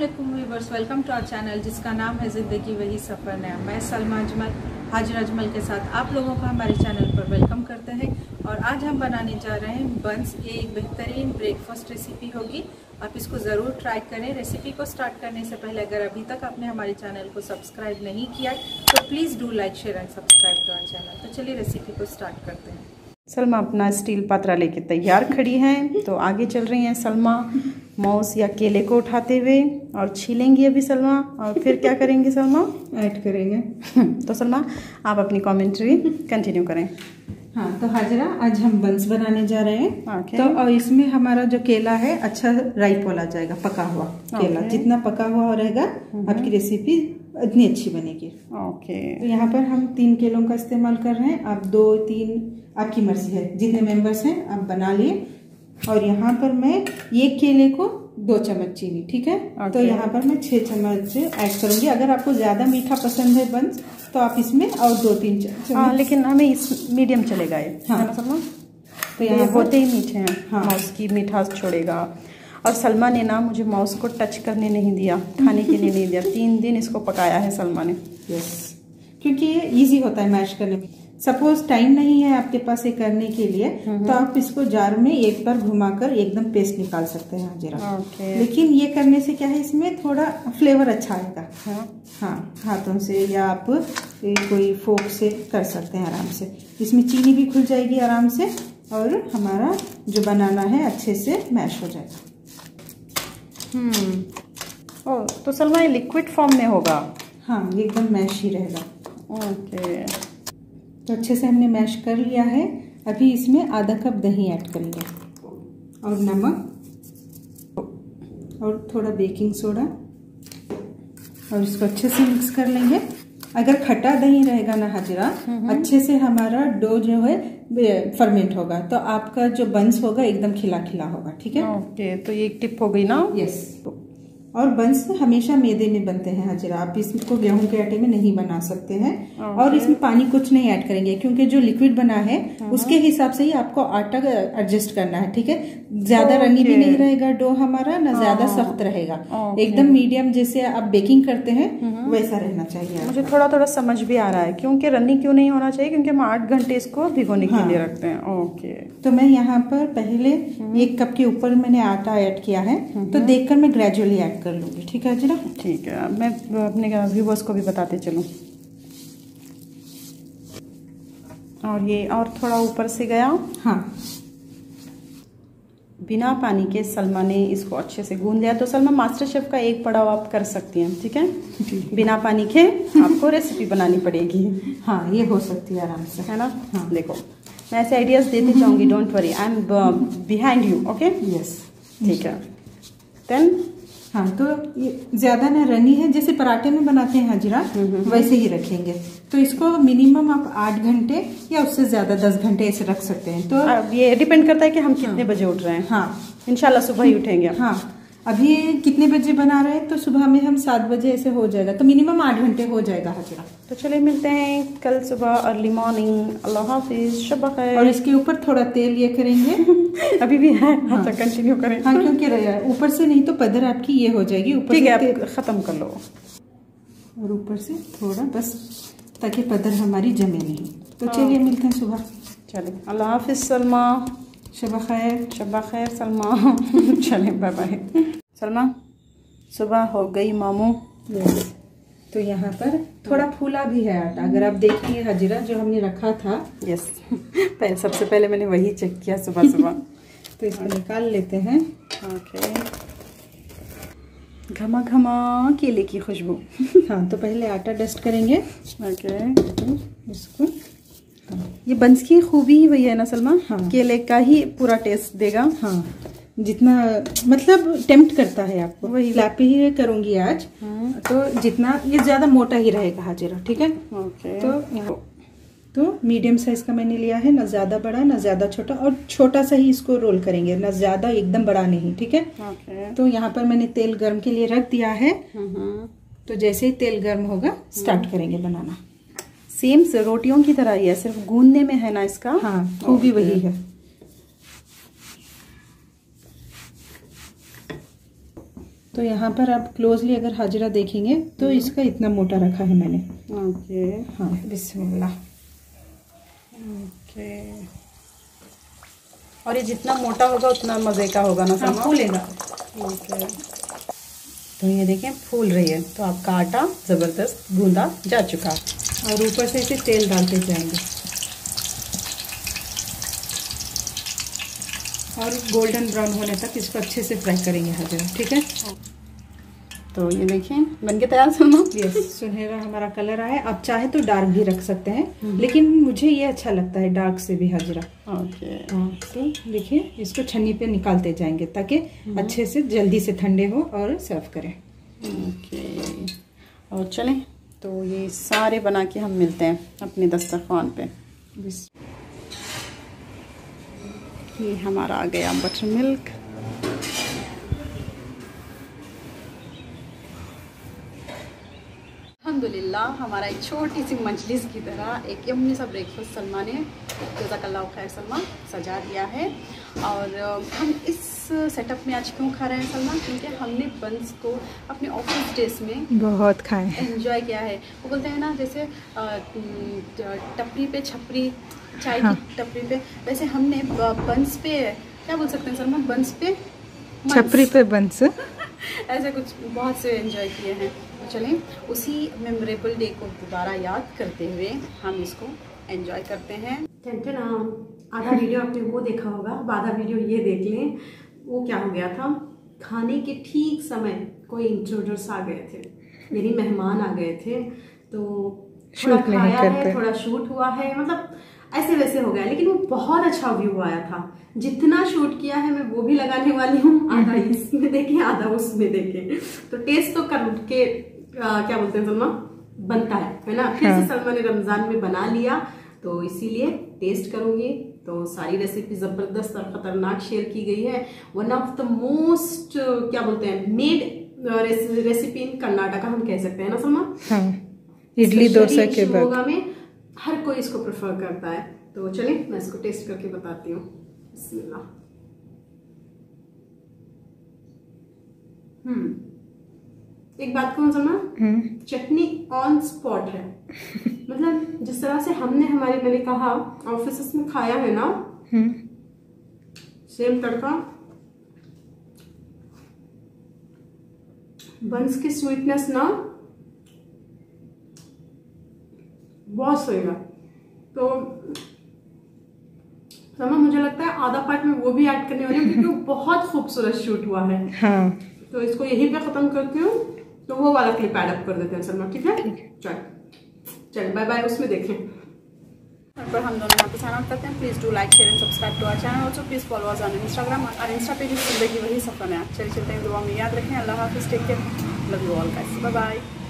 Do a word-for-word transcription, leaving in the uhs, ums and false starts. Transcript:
अस्सलामुअलैकुम viewers, welcome to our channel जिसका नाम है ज़िंदगी वही सफ़र नया। मैं सलमा अजमल हाजिर अजमल के साथ आप लोगों का हमारे चैनल पर वेलकम करते हैं। और आज हम बनाने जा रहे हैं बंस। ये एक बेहतरीन ब्रेकफास्ट रेसिपी होगी, आप इसको ज़रूर ट्राई करें। रेसिपी को स्टार्ट करने से पहले अगर अभी तक आपने हमारे चैनल को सब्सक्राइब नहीं किया तो please do like share and subscribe to our channel. तो चलिए रेसिपी को स्टार्ट करते हैं। सलमा अपना स्टील पात्रा लेके तैयार खड़ी हैं, तो आगे चल रही हैं सलमा मौस या केले को उठाते हुए और छीलेंगी अभी सलमा। और फिर क्या करेंगे सलमा? ऐड करेंगे। तो सलमा आप अपनी कमेंट्री कंटिन्यू करें। हाँ, तो हाजरा आज हम बंस बनाने जा रहे हैं। okay. तो और इसमें हमारा जो केला है अच्छा राइप वाला जाएगा, पका हुआ केला। okay. जितना पका हुआ रहेगा आपकी रेसिपी इतनी अच्छी बनेगी। Okay okay. तो यहाँ पर हम तीन केलों का इस्तेमाल कर रहे हैं। आप दो तीन आपकी मर्जी है, जितने मेंबर्स हैं आप बना लिए। और यहाँ पर मैं एक केले को दो चम्मच चीनी, ठीक है। okay. तो यहाँ पर मैं छह चम्मच ऐड करूंगी। अगर आपको ज्यादा मीठा पसंद है बंस तो आप इसमें और दो तीन चम्मच। हाँ, लेकिन हमें इस मीडियम चलेगा ये। हाँ है ना सलमा? तो यहाँ होते ही मीठे हैं। हाँ, मौस की मिठास छोड़ेगा। और सलमा ने ना मुझे मौस को टच करने नहीं दिया, खाने के लिए नहीं दिया। तीन दिन इसको पकाया है सलमा ने। यस, क्योंकि ये इजी होता है मैश करने में। सपोज टाइम नहीं है आपके पास ये करने के लिए तो आप इसको जार में एक बार घुमाकर एकदम पेस्ट निकाल सकते हैं हाजिरा। okay. लेकिन ये करने से क्या है, इसमें थोड़ा फ्लेवर अच्छा आएगा। हाँ, हाँ, हाथों से या आप कोई फोक से कर सकते हैं आराम से। इसमें चीनी भी घुल जाएगी आराम से और हमारा जो बनाना है अच्छे से मैश हो जाएगा। हम्म ओ तो सलमा ये लिक्विड फॉर्म में होगा? हाँ, ये एकदम मैश ही रहेगा। ओके, तो अच्छे से हमने मैश कर लिया है। अभी इसमें आधा कप दही ऐड करेंगे और नमक और थोड़ा बेकिंग सोडा और इसको अच्छे से मिक्स कर लेंगे। अगर खट्टा दही रहेगा ना हाजिरा, अच्छे से हमारा डो जो है फर्मेंट होगा तो आपका जो बंस होगा एकदम खिला खिला होगा, ठीक है। ओके, तो ये एक टिप हो गई ना। यस, और बंस हमेशा मैदे में बनते हैं हाजिरा, आप इसको गेहूं के आटे में नहीं बना सकते हैं। okay. और इसमें पानी कुछ नहीं ऐड करेंगे क्योंकि जो लिक्विड बना है उसके हिसाब से ही आपको आटा एडजस्ट करना है, ठीक है। ज्यादा okay. रनी भी नहीं रहेगा डो हमारा, ना ज्यादा सख्त रहेगा। okay. एकदम मीडियम, जैसे आप बेकिंग करते हैं वैसा रहना चाहिए। मुझे थोड़ा थोड़ा समझ भी आ रहा है क्योंकि रनी क्यों नहीं होना चाहिए, क्योंकि हम आठ घंटे इसको भिगोने के लिए रखते हैं। ओके, तो मैं यहाँ पर पहले एक कप के ऊपर मैंने आटा ऐड किया है, तो देखकर मैं ग्रेजुअली ऐड कर लूंगी, ठीक है हाजिरा। ठीक है, मैं अपने व्यूवर्स को भी बताते चलूं। और ये और थोड़ा ऊपर से गया। हाँ, बिना पानी के सलमा ने इसको अच्छे से गूंद लिया। तो सलमा मास्टर शेफ का एक पड़ाव आप कर सकती हैं, ठीक है। बिना पानी के आपको रेसिपी बनानी पड़ेगी। हाँ, ये हो सकती है आराम से, है ना। हाँ, देखो मैं ऐसे आइडियाज देती जाऊंगी, don't worry, I am behind you. Okay, yes, ठीक है। देन हाँ, तो ये ज्यादा ना रनी है, जैसे पराठे में बनाते हैं हाजिरा वैसे ही रखेंगे। तो इसको मिनिमम आप आठ घंटे या उससे ज्यादा दस घंटे ऐसे रख सकते हैं। तो अब ये डिपेंड करता है कि हम कितने बजे उठ रहे हैं। हाँ, इंशाल्लाह सुबह ही उठेंगे। हाँ, अभी कितने बजे बना रहे हैं तो सुबह में हम सात बजे ऐसे हो जाएगा, तो मिनिमम आठ घंटे हो जाएगा हाजिरा। तो चलिए मिलते हैं कल सुबह अर्ली मॉर्निंग। अल्लाह हाफिज, शब खैर। और इसके ऊपर थोड़ा तेल ये करेंगे। अभी भी है। हाँ, तो कंटिन्यू करें। हाँ, क्योंकि ऊपर से नहीं तो पदर आपकी ये हो जाएगी। ऊपर ठीक है, आप खत्म कर लो। और ऊपर से थोड़ा बस, ताकि पदर हमारी जमे नहीं। तो चलिए मिलते हैं सुबह। चलिए, अल्लाह हाफिज सलमा, शब खैर। शब खैर सलमा। चले, बाय बाय सलमा। सुबह हो गई मामू। यस, तो यहाँ पर थोड़ा फूला भी है आटा, अगर आप देखिए हाजिरा जो हमने रखा था। यस, पहले सबसे पहले मैंने वही चेक किया सुबह सुबह। तो इसको निकाल लेते हैं। ओके, घमा घमा केले की खुशबू। हाँ, तो पहले आटा डस्ट करेंगे। ओके, इसको ये बंस की खूबी ही वही है ना सलमा। हाँ, केले का ही पूरा टेस्ट देगा। हाँ, जितना मतलब टेम्प्ट करता है आपको, वही फ्लैप ही करूंगी आज। तो जितना ये ज्यादा मोटा ही रहेगा हाजिरा, ठीक है। ओके, तो तो मीडियम साइज का मैंने लिया है, ना ज्यादा बड़ा ना ज्यादा छोटा, और छोटा सा ही इसको रोल करेंगे, ना ज्यादा एकदम बड़ा नहीं, ठीक है। ओके, तो यहाँ पर मैंने तेल गर्म के लिए रख दिया है। तो जैसे ही तेल गर्म होगा स्टार्ट करेंगे बनाना। सेम से रोटियों की तरह ही है, सिर्फ गूंदने में है ना इसका। हाँ, खूबी वही है। तो यहाँ पर आप क्लोजली अगर हाजरा देखेंगे तो इसका इतना मोटा रखा है मैंने। ओके हाँ बिस्मिल्लाह। ओके, और ये जितना मोटा होगा उतना मज़े का होगा ना सलमा? फूलेगा। ओके, तो ये देखें फूल रही है, तो आपका आटा ज़बरदस्त गूंदा जा चुका है। और ऊपर से इसे तेल डालते जाएंगे और गोल्डन ब्राउन होने तक इसको अच्छे से फ्राई करेंगे हाजरा, ठीक है। तो ये देखें बन के तैयार सलमा। यस, सुनहरा हमारा कलर आया। आप चाहे तो डार्क भी रख सकते हैं, लेकिन मुझे ये अच्छा लगता है डार्क से भी हाजरा। ओके, हाँ, तो देखिए इसको छन्नी पे निकालते जाएंगे ताकि अच्छे से जल्दी से ठंडे हो और सर्व करें। ओके, और चलें तो ये सारे बना के हम मिलते हैं अपने दस्तरखान पे। ये हमारा आ गया बटर मिल्क। अल्हम्दुलिल्लाह हमारा एक छोटी सी मजलिस की तरह एक यम्मी सा ब्रेकफास्ट सलमा ने, जज़ाकल्लाह खैर सलमा, सजा दिया है। और हम इस सेटअप में आज क्यों खा रहे हैं सलमा? क्योंकि हमने बंस को अपने ऑफिस डेज में बहुत खाए, एंजॉय किया है। वो बोलते हैं ना जैसे टपरी पे छपरी, चाय हाँ। की टपरी पे, वैसे हमने बंस पे क्या बोल सकते हैं सलमा, बंस पे छपरी पे बंस ऐसे कुछ बहुत से एंजॉय किए हैं। तो चलें उसी मेमोरेबल डे को दोबारा याद करते हुए हम इसको एंजॉय करते हैं। टेंशन आधा वीडियो आपने वो देखा होगा, अब आधा वीडियो ये देख लें। वो क्या हो गया था, खाने के ठीक समय कोई इंट्रूडर्स आ गए थे, मेरी मेहमान आ गए थे, तो थोड़ा शूट नहीं खाया कर है, पाए। थोड़ा शूट हुआ है, मतलब ऐसे वैसे हो गया, लेकिन वो बहुत अच्छा व्यू आया था। जितना शूट किया है मैं वो भी लगाने वाली हूँ, आधा इसमें देखे आधा उसमें देखे। तो टेस्ट तो कर के आ, क्या बोलते हैं सलमा, बनता है है ना। फिर से सलमा ने रमजान में बना लिया, तो इसीलिए टेस्ट करूंगी। तो सारी रेसिपी जबरदस्त और खतरनाक शेयर की गई है। वन ऑफ द मोस्ट क्या बोलते हैं मेड रेसिपी इन कर्नाटका हम कह सकते हैं ना सलमा। हाँ, इडली डोसा के बाद शिवमोगा में हर कोई इसको प्रेफर करता है। तो चलिए मैं इसको टेस्ट करके बताती हूँ। बिस्मिल्लाह। हम्म एक बात कहूँ सलमा, चटनी ऑन स्पॉट है। मतलब जिस तरह से हमने हमारे, मैंने कहा ऑफिस में खाया है ना, सेम तड़का, बंस की स्वीटनेस ना बहुत सही है। तो सलमा मुझे लगता है आधा पार्ट में वो भी ऐड करने वाली हूँ, क्योंकि वो बहुत खूबसूरत शूट हुआ है। हाँ, तो इसको यहीं पे खत्म करती हूँ, तो वो वाला क्लिप ऐड अप कर देते हैं सलमा, ठीक है। चल चल बाय बाय, उसमें देखें। पर हम दोनों यहाँ पे साइन आउट करते हैं। Please do like share and subscribe to our channel. Also please follow us on Instagram और इंस्टा पेज जिंदगी वही सफर है। चलिए चलते हैं, दुआ में याद रखें। अल्लाह हाफिज़, take care, love you all guys, bye bye.